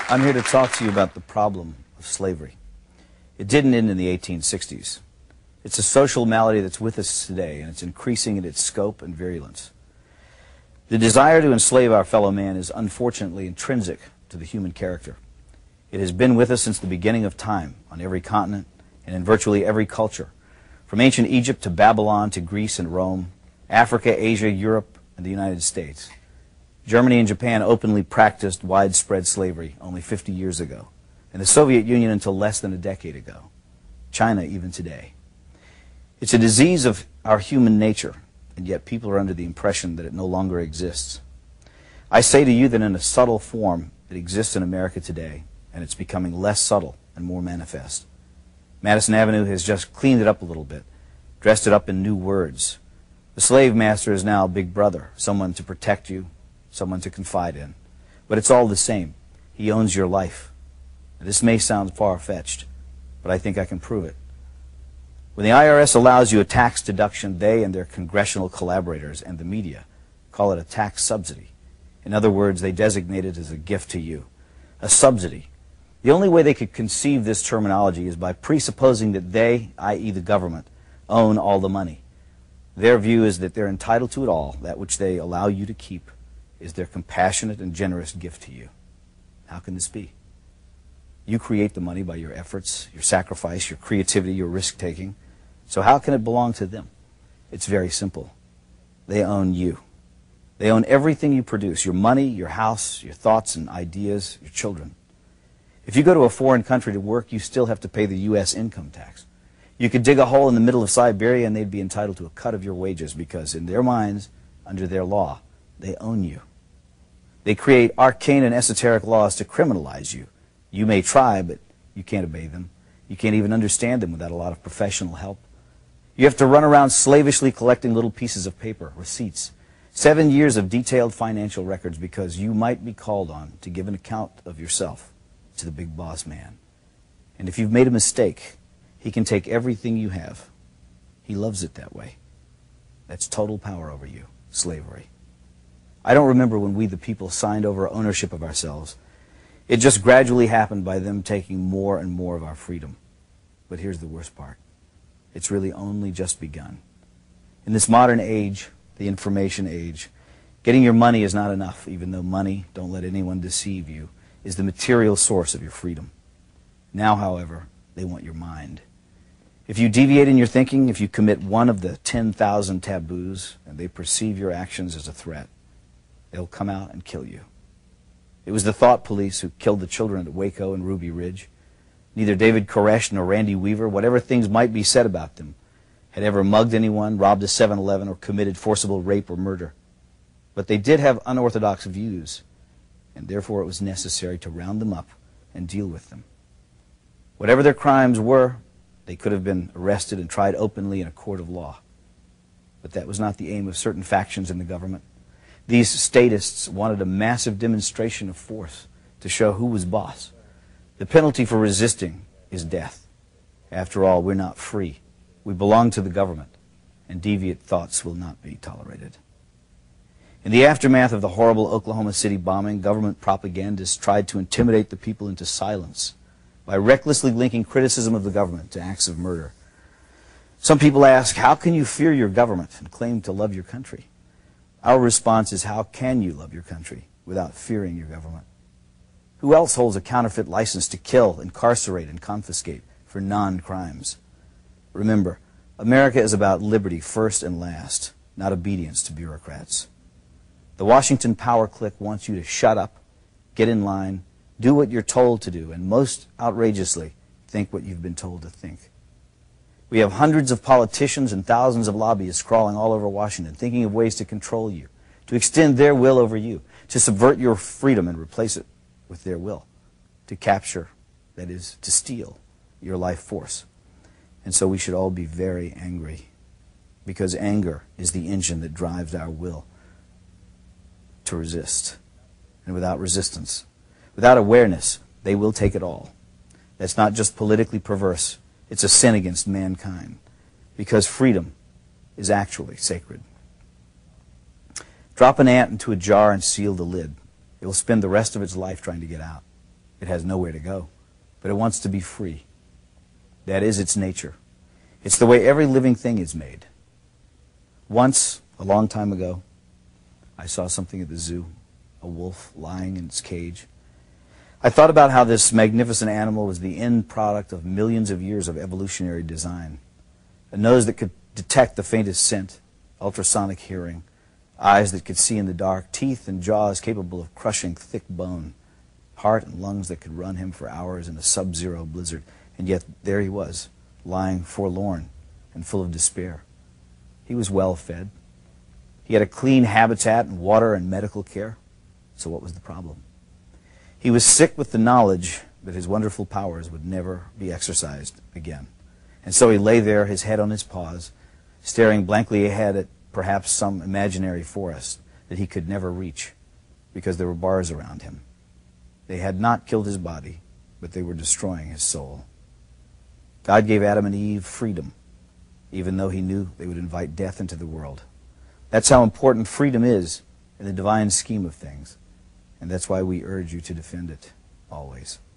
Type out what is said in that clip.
I'm here to talk to you about the problem of slavery. It didn't end in the 1860s. It's a social malady that's with us today, and it's increasing in its scope and virulence. The desire to enslave our fellow man is unfortunately intrinsic to the human character. It has been with us since the beginning of time, on every continent and in virtually every culture, from ancient Egypt to Babylon to Greece and Rome, Africa, Asia, Europe, and the United States. Germany and Japan openly practiced widespread slavery only 50 years ago, and the Soviet Union until less than a decade ago. China even today. It's a disease of our human nature, and yet people are under the impression that it no longer exists. I say to you that in a subtle form it exists in America today, and it's becoming less subtle and more manifest. Madison Avenue has just cleaned it up a little bit, dressed it up in new words. The slave master is now Big Brother, someone to protect you, someone to confide in. But it's all the same. He owns your life. This may sound far-fetched, but I think I can prove it. When the IRS allows you a tax deduction, they and their congressional collaborators and the media call it a tax subsidy. In other words, they designate it as a gift to you, a subsidy. The only way they could conceive this terminology is by presupposing that they, i.e. the government, own all the money. Their view is that they're entitled to it all. That which they allow you to keep is their compassionate and generous gift to you. How can this be? You create the money by your efforts, your sacrifice, your creativity, your risk-taking. So how can it belong to them? It's very simple. They own you. They own everything you produce, your money, your house, your thoughts and ideas, your children. If you go to a foreign country to work, you still have to pay the U.S. income tax. You could dig a hole in the middle of Siberia and they'd be entitled to a cut of your wages because in their minds, under their law, they own you. They create arcane and esoteric laws to criminalize you. You may try, but you can't obey them. You can't even understand them without a lot of professional help. You have to run around slavishly collecting little pieces of paper, receipts, 7 years of detailed financial records because you might be called on to give an account of yourself to the big boss man. And if you've made a mistake, he can take everything you have. He loves it that way. That's total power over you, slavery. I don't remember when we, the people, signed over ownership of ourselves. It just gradually happened by them taking more and more of our freedom. But here's the worst part. It's really only just begun. In this modern age, the information age, getting your money is not enough, even though money, don't let anyone deceive you, is the material source of your freedom. Now, however, they want your mind. If you deviate in your thinking, if you commit one of the 10,000 taboos, and they perceive your actions as a threat, they'll come out and kill you. It was the thought police who killed the children at Waco and Ruby Ridge. Neither David Koresh nor Randy Weaver, whatever things might be said about them, had ever mugged anyone, robbed a 7-Eleven, or committed forcible rape or murder. But they did have unorthodox views, and therefore it was necessary to round them up and deal with them. Whatever their crimes were, they could have been arrested and tried openly in a court of law. But that was not the aim of certain factions in the government. These statists wanted a massive demonstration of force to show who was boss. The penalty for resisting is death. After all, we're not free. We belong to the government, and deviant thoughts will not be tolerated. In the aftermath of the horrible Oklahoma City bombing, government propagandists tried to intimidate the people into silence by recklessly linking criticism of the government to acts of murder. Some people ask, how can you fear your government and claim to love your country? Our response is, how can you love your country without fearing your government? Who else holds a counterfeit license to kill, incarcerate, and confiscate for non-crimes? Remember, America is about liberty first and last, not obedience to bureaucrats. The Washington power clique wants you to shut up, get in line, do what you're told to do, and most outrageously, think what you've been told to think. We have hundreds of politicians and thousands of lobbyists crawling all over Washington, thinking of ways to control you, to extend their will over you, to subvert your freedom and replace it with their will, to capture, that is, to steal your life force. And so we should all be very angry, because anger is the engine that drives our will to resist. And without resistance, without awareness, they will take it all. That's not just politically perverse. It's a sin against mankind, because freedom is actually sacred. Drop an ant into a jar and seal the lid. It will spend the rest of its life trying to get out. It has nowhere to go, but it wants to be free. That is its nature. It's the way every living thing is made. Once, a long time ago, I saw something at the zoo, a wolf lying in its cage. I thought about how this magnificent animal was the end product of millions of years of evolutionary design. A nose that could detect the faintest scent, ultrasonic hearing, eyes that could see in the dark, teeth and jaws capable of crushing thick bone, heart and lungs that could run him for hours in a sub-zero blizzard. And yet there he was, lying forlorn and full of despair. He was well fed. He had a clean habitat and water and medical care. So what was the problem? He was sick with the knowledge that his wonderful powers would never be exercised again. And so he lay there, his head on his paws, staring blankly ahead at perhaps some imaginary forest that he could never reach because there were bars around him. They had not killed his body, but they were destroying his soul. God gave Adam and Eve freedom, even though he knew they would invite death into the world. That's how important freedom is in the divine scheme of things. And that's why we urge you to defend it always.